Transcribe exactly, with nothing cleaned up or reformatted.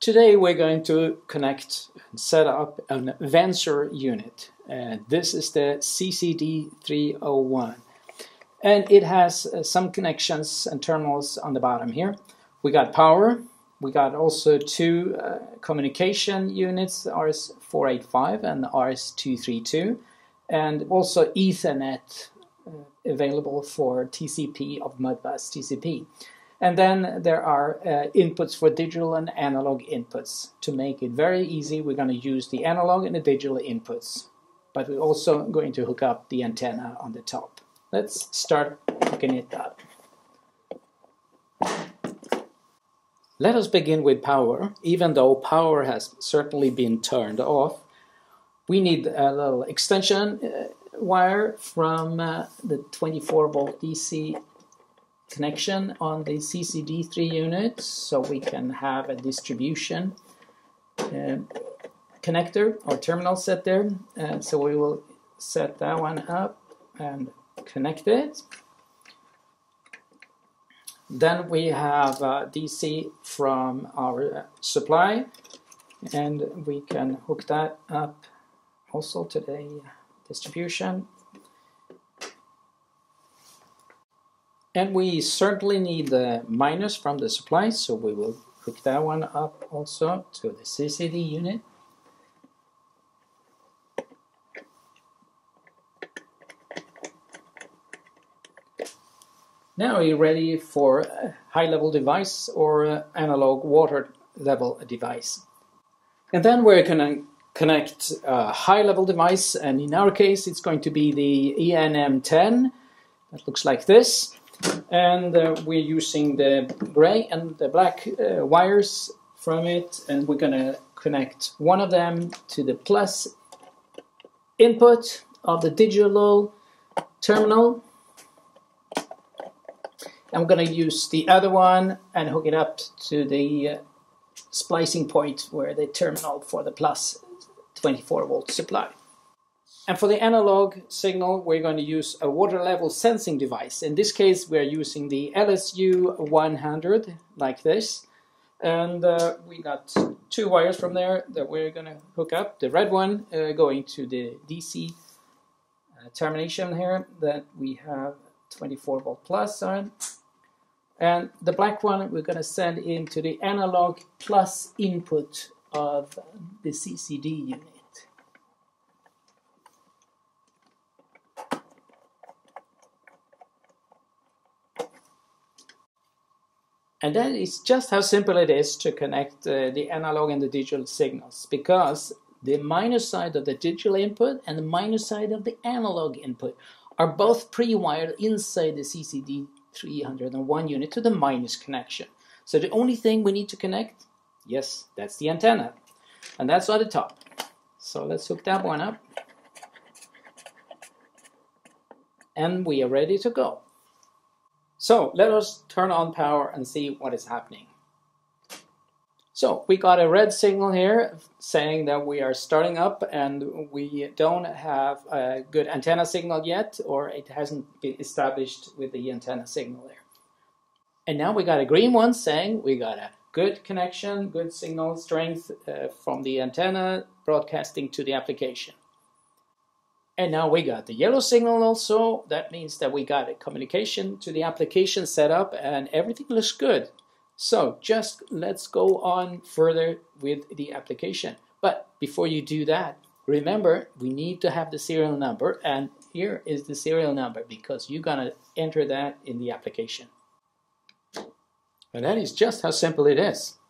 Today we're going to connect and set up an Avensor unit. Uh, this is the C C D three oh one, and it has uh, some connections and terminals on the bottom here. We got power, we got also two uh, communication units, R S four eighty-five and R S two thirty-two, and also Ethernet uh, available for T C P of Modbus T C P. And then there are uh, inputs for digital and analog inputs. To make it very easy, we're going to use the analog and the digital inputs. But we're also going to hook up the antenna on the top. Let's start hooking it up. Let us begin with power. Even though power has certainly been turned off, we need a little extension uh, wire from uh, the twenty-four volt D C connection on the C C D three unit, so we can have a distribution uh, connector or terminal set there. And so we will set that one up and connect it. Then we have uh, D C from our uh, supply, and we can hook that up also to the distribution. And we certainly need the minus from the supply, so we will hook that one up also to the C C D unit. Now we're ready for a high-level device or an analog water level device. And then we're going to connect a high-level device, and in our case it's going to be the E N M ten. That looks like this. And uh, we're using the gray and the black uh, wires from it, and we're going to connect one of them to the plus input of the digital terminal. I'm going to use the other one and hook it up to the uh, splicing point where the terminal for the plus twenty-four volt supply. And for the analog signal, we're going to use a water level sensing device. In this case, we're using the L S U one hundred, like this. And uh, we got two wires from there that we're going to hook up. The red one uh, going to the D C uh, termination here that we have twenty-four volt plus on. And the black one we're going to send into the analog plus input of the C C D unit. And that is just how simple it is to connect uh, the analog and the digital signals, because the minus side of the digital input and the minus side of the analog input are both pre-wired inside the C C D three oh one unit to the minus connection. So the only thing we need to connect, yes, that's the antenna. And that's on the top. So let's hook that one up. And we are ready to go. So let us turn on power and see what is happening. So we got a red signal here saying that we are starting up, and we don't have a good antenna signal yet, or it hasn't been established with the antenna signal there. And now we got a green one saying we got a good connection, good signal strength uh, from the antenna broadcasting to the application. And now we got the yellow signal also. That means that we got a communication to the application set up, and everything looks good. So just let's go on further with the application. But before you do that, remember we need to have the serial number, and here is the serial number because you're gonna enter that in the application. And that is just how simple it is.